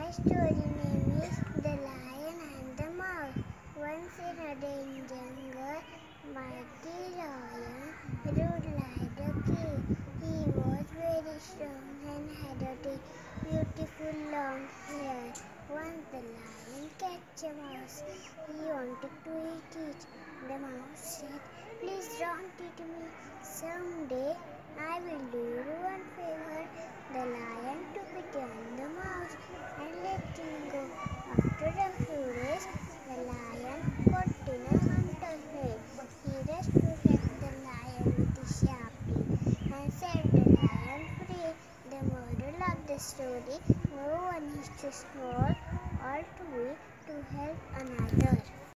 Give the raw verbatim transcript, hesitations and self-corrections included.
My story name is The Lion and the Mouse. Once in a dim jungle, mighty lion ruled like a king. He was very strong and had a big, beautiful long hair. Once the lion catch a mouse. He wanted to eat it. The mouse said, "Please don't eat me. Someday I will do you one favor." The lion took pity on the mouse and let him go. After a few days, the lion got in a hunter's net. He rushed to catch the lion with his sharp teeth and set the lion free. The moral of the story: no one is too small or too weak to help another.